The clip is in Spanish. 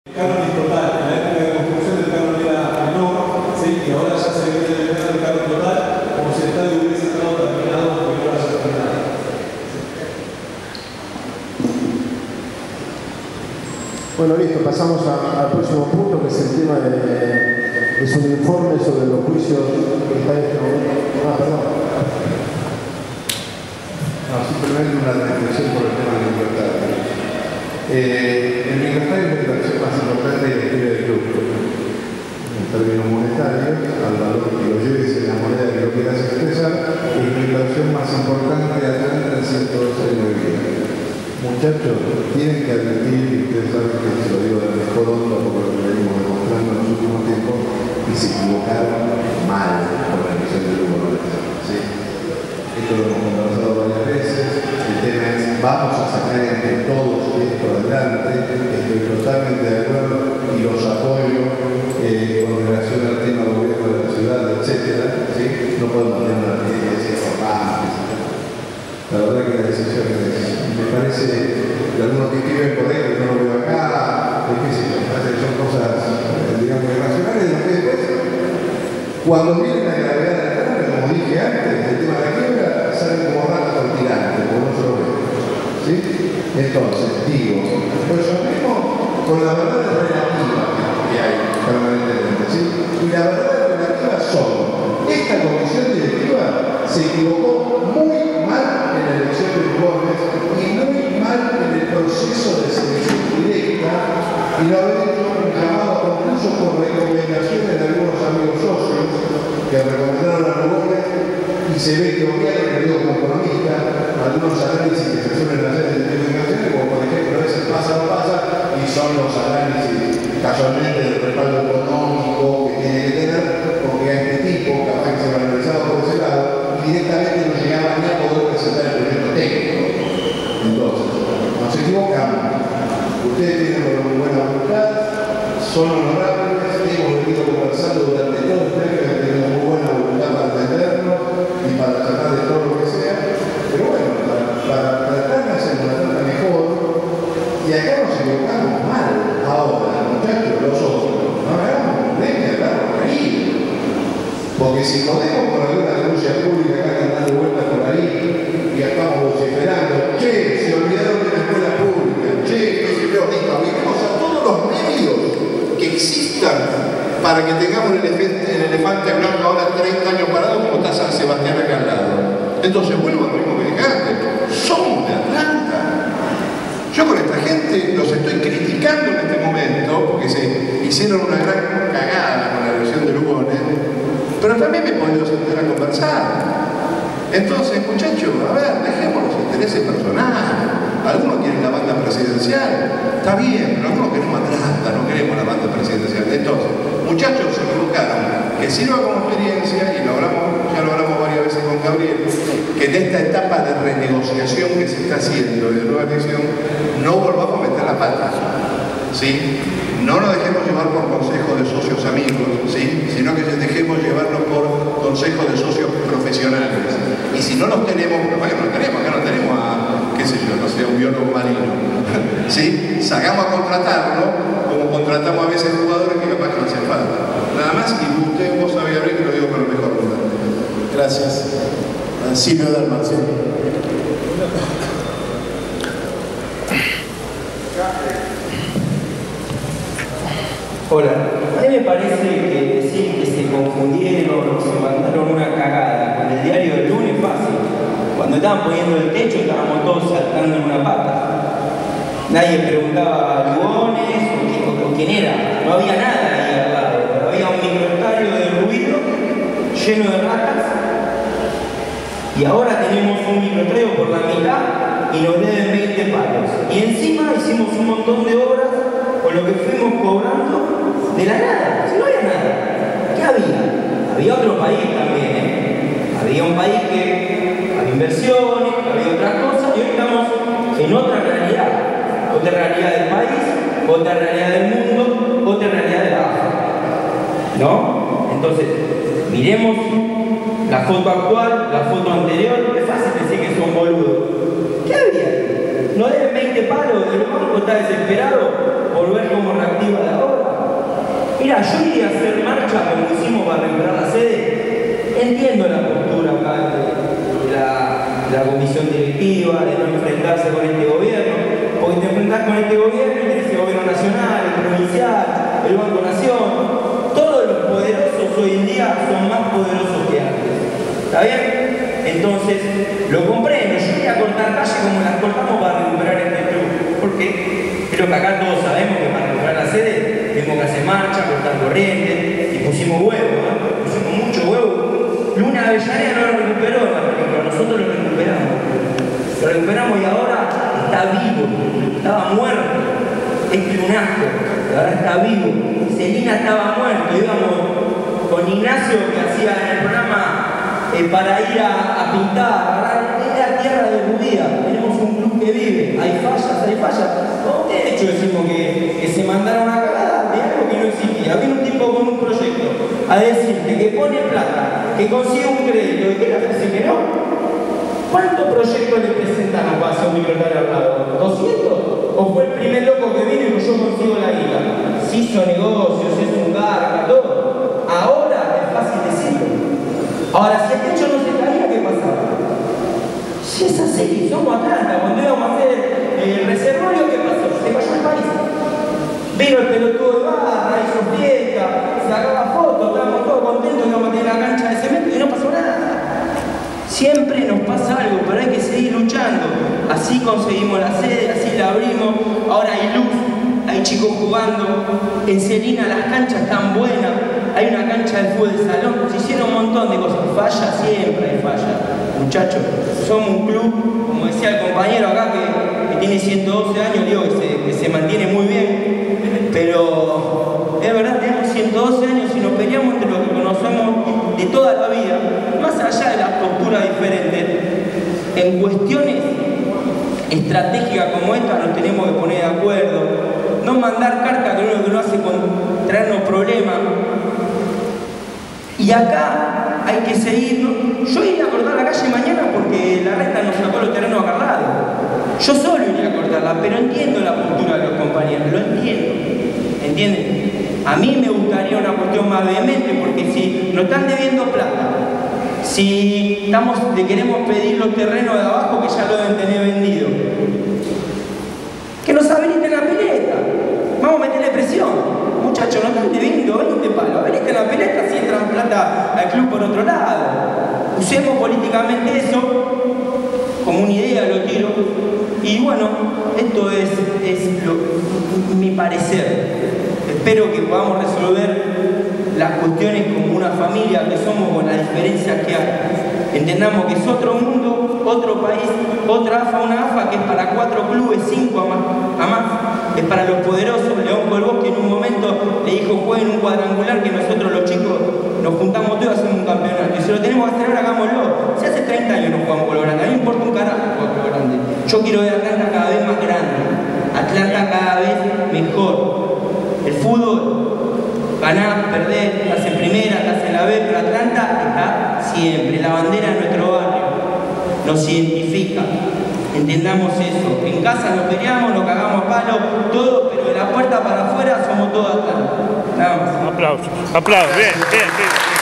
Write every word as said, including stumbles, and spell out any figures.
El canon es total, en la época de construcción del canon era menor, ¿sí? Y ahora ya se viene terminando el canon total, como si el estadio hubiese estado terminado porque no haya terminado. Bueno, listo, pasamos a, al próximo punto, que es el tema de, es un informe sobre los juicios que está en este momento. Ah, perdón. No, simplemente una reflexión por el tema de libertad. Eh, el microestadio es la inversión más importante de la historia del club. En términos monetarios, al valor que lo lleves en la moneda que lo quieras expresar, es la inversión más importante de Atlanta en ciento doce años de vida. Muchachos, tienen que admitir, y ustedes saben que se lo digo de la mejor onda por lo que venimos demostrando en los últimos tiempos, que se equivocaron mal con la emisión del Hugo López. ¿Sí? Esto lo hemos conversado varias veces. El tema es, vamos a sacar entre todos esto adelante. Estoy totalmente de acuerdo y los apoyo eh, con relación al tema del gobierno de la ciudad, etcétera. ¿Sí? No podemos tener una presidencia formal. La verdad que la decisión es, me parece, de algunos que escriben por ahí, que no lo veo acá, es que sí, me parece que son cosas, digamos, irracionales, de lo que después, cuando viene la gravedad de la carga, como dije antes, el tema de la quiebra, salen como ratas por tirantes, como no se lo ve. ¿Sí? Entonces, digo, resolvemos con la verdad relativa que hay permanentemente, ¿sí? Y la verdad relativa son, esta comisión directiva se equivocó muy mal en la elección de Lugones y muy mal en el proceso de selección directa, y lo había hecho un llamado concluso por recomendaciones de algunos amigos socios que recomendaron a Lugones, y se ve que obviaron el periodo como economista algunos análisis que se suelen hacer en telecomunicaciones, como por ejemplo ese pasa o no pasa, y son los análisis casualmente del respaldo económico que tiene que tener, porque a este tipo, capaz que se lo analizaba por ese lado, directamente no llegaba ni a poder presentar el proyecto técnico. Entonces, nos equivocamos. Ustedes tienen muy buena voluntad, son honorables, hemos venido conversando durante todo el tiempo que tenemos muy buena voluntad para entendernos y para tratar de todo lo que sea, pero bueno, para, para tratar de hacer una trata mejor, y acá nos equivocamos mal. Ahora, muchachos, los otros, no hagamos leña de árbol caído. Porque si podemos por alguna denuncia pública acá que andando vueltas por ahí y estamos vociferando, che, se olvidaron de la escuela pública, che, qué sé yo, listo, habilitemos a todos los medios que existan para que tengamos el elefante, el elefante blanco ahora treinta años parado como está San Sebastián acá al lado. Entonces vuelvo a lo mismo que dije antes, somos de Atlanta. Yo con esta gente los estoy criticando en este momento porque se hicieron una gran cagada con la elección de Lugones, pero también me he podido sentar a conversar. Entonces, muchachos, a ver, dejemos los intereses personales. Algunos quieren la banda presidencial, está bien, pero algunos queremos Atlanta, no queremos la banda presidencial. Entonces, muchachos, se equivocaron, que sirva como experiencia, y lo hablamos, ya lo hablamos varias veces con Gabriel, que en esta etapa de renegociación que se está haciendo de nueva elección, no volvamos a meter la pata, ¿sí? No nos dejemos llevar por consejos de socios amigos, ¿sí? Sino que dejemos llevarnos por consejos de socios profesionales. Y si no los tenemos, capaz que no los tenemos, acá no tenemos a, qué sé yo, no sé, un biólogo marino, ¿sí? Salgamos a contratarlo, como contratamos a veces jugadores que capaz que no hacen falta. Nada más, y usted, vos sabés, Gabriel, que lo digo con lo mejor. Gracias. Silvio Dalman, sí. Hola, a mí me parece que decir que se confundieron o se mandaron una cagada con el diario del lunes fácil. Cuando estaban poniendo el techo estábamos todos saltando en una pata. Nadie preguntaba a Lugones o quién era, no había nada ahí al lado, pero había un microestadio de ruido lleno de ratas. Y ahora tenemos un microestadio por la mitad y nos deben veinte palos. Y encima hicimos un montón de obras con lo que fuimos cobrando de la nada, si no había nada. ¿Qué había? Había otro país también, ¿eh? Había un país que había inversiones, había otras cosas, y hoy estamos en otra realidad. Otra realidad del país, otra realidad del mundo, otra realidad de la África. ¿No? Entonces, miremos la foto actual, la foto anterior, es fácil decir que son boludos. ¿Qué había? No deben veinte palos, el banco está desesperado por ver cómo reactiva la obra. Mira, yo iría a hacer marcha como hicimos para recuperar la sede. Entiendo la postura acá de la, de la comisión directiva, de no enfrentarse con este gobierno, porque te enfrentás con este gobierno y tenés el gobierno nacional, el provincial, el Banco Nación. Todos los poderosos hoy en día son más poderosos que antes. ¿Está bien? Entonces, lo comprendo. Yo iría a cortar calle como las cortamos para recuperar este club. Porque creo que acá todos sabemos que para recuperar la sede tenemos que hacer marcha, cortar corriente, y pusimos huevo, ¿no? Pusimos mucho huevo. Luna Avellaneda no lo recuperó en la película, nosotros lo recuperamos. Lo recuperamos y ahora está vivo, estaba muerto. Es Lunasco, ahora está vivo. Celina estaba muerto, íbamos con Ignacio que hacía en el programa eh, para ir a, a pintar, era tierra de judía, tenemos un club que vive, hay fallas, hay fallas. No, de hecho decimos que, que se mandara una cagada de algo que no existía. Viene un tipo con un proyecto a decirte que pone plata, que consigue un crédito y que la gente dice que no. ¿Cuántos proyectos le presentaron para hacer un microtario al lado? ¿doscientos? ¿O fue el primer loco que vino y yo consigo la guía? Se hizo negocios, es un garca, todo. Ahora es fácil decirlo. Ahora, si el techo no se caía, ¿qué pasaba? Si es así, somos Atlanta, cuando íbamos a hacer el reservorio, ¿qué pasó? Se cayó el país. Vino el pelotudo de barra, hizo fiesta, sacaba fotos, estábamos todos contentos, íbamos a tener la cancha de cemento y no pasó nada. Siempre nos pasa algo, pero hay que seguir luchando. Así conseguimos la sede, así la abrimos. Ahora hay luz, hay chicos jugando. En Celina las canchas están buenas. Hay una cancha de fútbol de salón. Se hicieron un montón de cosas. Falla, siempre hay falla. Muchachos, somos un club, como decía el compañero acá, que, que tiene ciento doce años, digo que se, que se mantiene muy bien. Pero es verdad, tenemos ciento doce años y nos peleamos entre lo que conocemos de toda la vida. Más allá de las posturas diferentes, en cuestiones estratégicas como esta nos tenemos que poner de acuerdo, no mandar cartas que uno que no hace con traernos problemas. Y acá hay que seguir, ¿no? Yo iría a cortar la calle mañana porque la renta nos sacó los terrenos agarrados. Yo solo iría a cortarla, pero entiendo la postura de los compañeros, lo entiendo, ¿entienden? A mí me gustaría una cuestión más vehemente, porque si nos están debiendo plata, si estamos, le queremos pedir los terrenos de abajo que ya lo deben tener vendido, que nos habiliten la pileta, vamos a meterle presión. Muchachos, nos están debiendo veinte palos, habiliten la pileta si entran plata al club por otro lado. Usemos políticamente eso como una idea, lo tiro. Y bueno, esto es, es lo, mi parecer. Espero que podamos resolver las cuestiones como una familia que somos, con las diferencias que hay. Entendamos que es otro mundo, otro país, otra AFA, una AFA que es para cuatro clubes, cinco a más, a más. Es para los poderosos. León Colbosque en un momento le dijo: jueguen un cuadrangular, que nosotros los chicos nos juntamos todos y hacemos un campeonato. Y si lo tenemos que hacer ahora, hagámoslo. Si hace treinta años no jugamos con lo grande, a mí me importa un carajo jugar con lo grande. Yo quiero ver a Atlanta cada vez más grande, Atlanta cada vez mejor. El fútbol, ganar, perder, estás en primera, estás en la B, pero Atlanta está siempre. La bandera de nuestro barrio nos identifica. Entendamos eso. En casa nos peleamos, nos cagamos a palo, todo, pero de la puerta para afuera somos todos Atlanta. Nada más. Aplausos, aplausos, bien, bien, bien.